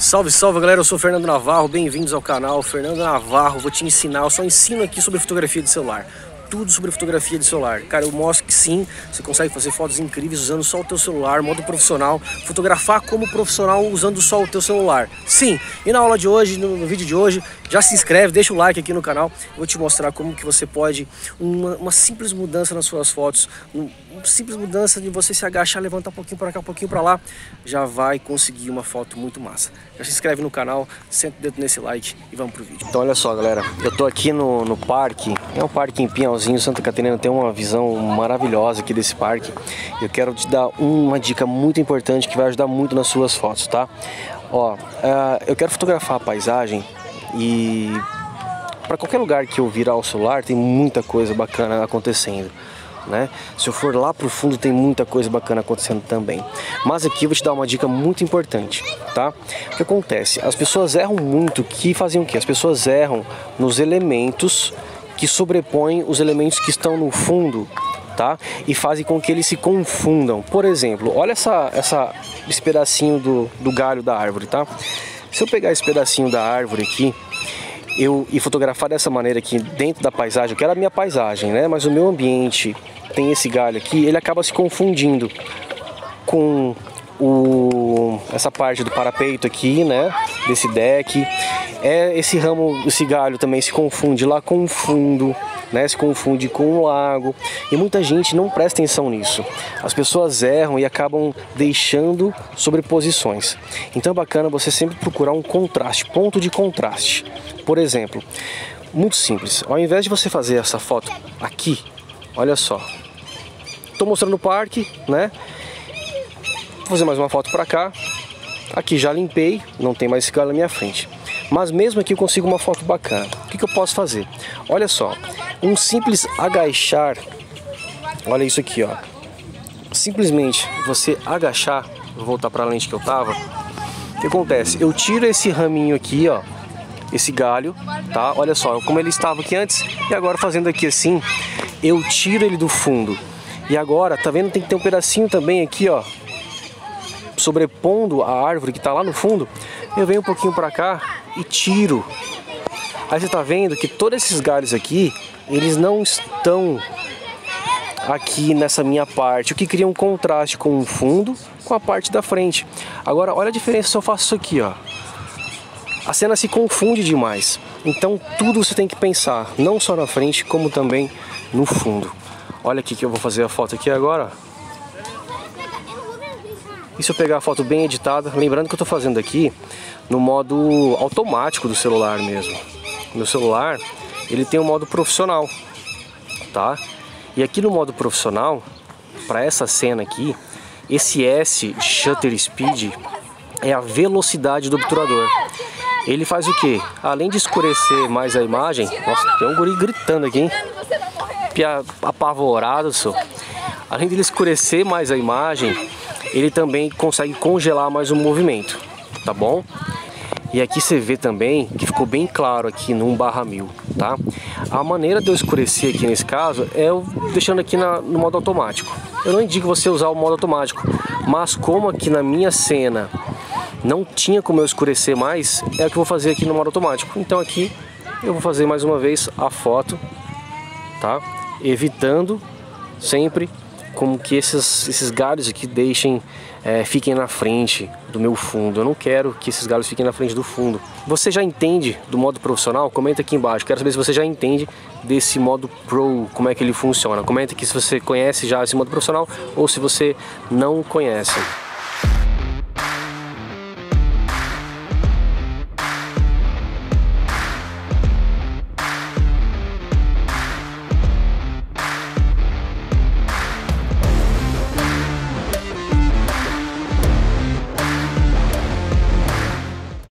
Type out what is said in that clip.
Salve, salve galera, eu sou o Fernando Navarro, bem-vindos ao canal Fernando Navarro. Vou te ensinar, eu só ensino aqui sobre fotografia de celular. Tudo sobre fotografia de celular. Cara, eu mostro que sim, você consegue fazer fotos incríveis usando só o teu celular, modo profissional, fotografar como profissional usando só o teu celular. Sim, e na aula de hoje, no vídeo de hoje, já se inscreve, deixa o like aqui no canal. Eu vou te mostrar como que você pode, uma simples mudança nas suas fotos, uma simples mudança de você se agachar, levantar um pouquinho para cá, um pouquinho para lá, já vai conseguir uma foto muito massa. Já se inscreve no canal, senta o dedo nesse like e vamos pro vídeo. Então olha só galera, eu tô aqui no parque, é um parque em Pinhalzinho, Santa Catarina, tem uma visão maravilhosa aqui desse parque. Eu quero te dar uma dica muito importante que vai ajudar muito nas suas fotos, tá? Ó, eu quero fotografar a paisagem e para qualquer lugar que eu virar o celular tem muita coisa bacana acontecendo, né? Se eu for lá pro fundo tem muita coisa bacana acontecendo também. Mas aqui eu vou te dar uma dica muito importante, tá? O que acontece? As pessoas erram muito, que fazem o quê? As pessoas erram nos elementos que sobrepõem os elementos que estão no fundo, tá? E fazem com que eles se confundam. Por exemplo, olha esse pedacinho do galho da árvore, tá? Se eu pegar esse pedacinho da árvore aqui e fotografar dessa maneira aqui dentro da paisagem, eu quero a minha paisagem, né? Mas o meu ambiente tem esse galho aqui, ele acaba se confundindo com essa parte do parapeito aqui, né? Desse deck. Esse ramo, esse galho também se confunde lá com o fundo, né? Se confunde com o lago. E muita gente não presta atenção nisso. As pessoas erram e acabam deixando sobreposições. Então é bacana você sempre procurar um contraste, ponto de contraste. Por exemplo, muito simples. Ao invés de você fazer essa foto aqui, olha só. Estou mostrando o parque, né? Vou fazer mais uma foto para cá. Aqui já limpei, não tem mais esse galho na minha frente. Mas mesmo aqui eu consigo uma foto bacana. O que eu posso fazer? Olha só, um simples agachar. Olha isso aqui, ó. Simplesmente você agachar, vou voltar para a lente que eu tava. O que acontece? Eu tiro esse raminho aqui, ó, esse galho, tá? Olha só, como ele estava aqui antes e agora fazendo aqui assim, eu tiro ele do fundo. E agora, tá vendo? Tem que ter um pedacinho também aqui, ó, sobrepondo a árvore que tá lá no fundo. Eu venho um pouquinho para cá e tiro. Aí você tá vendo que todos esses galhos aqui, eles não estão aqui nessa minha parte, o que cria um contraste com o fundo com a parte da frente. Agora olha a diferença se eu faço isso aqui, ó. A cena se confunde demais. Então tudo você tem que pensar, não só na frente como também no fundo. Olha aqui que eu vou fazer a foto aqui agora. E se eu pegar a foto bem editada, lembrando que eu estou fazendo aqui no modo automático do celular mesmo. Meu celular, ele tem um modo profissional, tá? E aqui no modo profissional, para essa cena aqui, esse S Shutter Speed é a velocidade do obturador. Ele faz o que? Além de escurecer mais a imagem, nossa, tem um guri gritando aqui, hein? Apavorado, só. Além de ele escurecer mais a imagem, ele também consegue congelar mais o movimento, tá bom? E aqui você vê também que ficou bem claro aqui no 1/1000, tá? A maneira de eu escurecer aqui nesse caso é eu deixando aqui no modo automático. Eu não indico você usar o modo automático, mas como aqui na minha cena não tinha como eu escurecer mais, é o que eu vou fazer aqui no modo automático. Então aqui eu vou fazer mais uma vez a foto, tá? Evitando sempre como que esses galhos aqui fiquem na frente do meu fundo. Eu não quero que esses galhos fiquem na frente do fundo. Você já entende do modo profissional? Comenta aqui embaixo. Quero saber se você já entende desse modo Pro, como é que ele funciona. Comenta aqui se você conhece já esse modo profissional ou se você não conhece.